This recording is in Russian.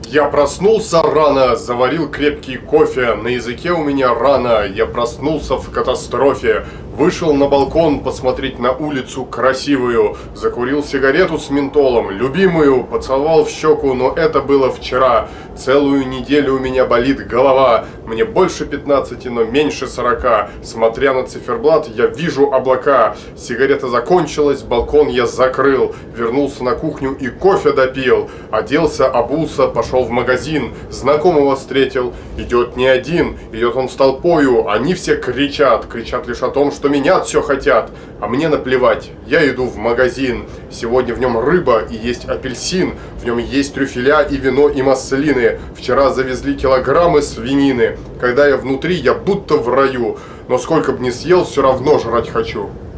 Я проснулся рано, заварил крепкий кофе, на языке у меня рана, я проснулся в катастрофе. Вышел на балкон посмотреть на улицу красивую, закурил сигарету с ментолом, любимую, поцеловал в щеку, но это было вчера. Целую неделю у меня болит голова, мне больше 15, но меньше 40. Смотря на циферблат, я вижу облака. Сигарета закончилась, балкон я закрыл, вернулся на кухню и кофе допил. Оделся, обулся, пошел в магазин, знакомого встретил. Идет не один, идет он с толпою, они все кричат лишь о том, что менять все хотят. А мне наплевать, я иду в магазин. Сегодня в нем рыба и есть апельсин, в нем есть трюфеля и вино и маслины. Вчера завезли килограммы свинины. Когда я внутри, я будто в раю, но сколько б ни съел, все равно жрать хочу.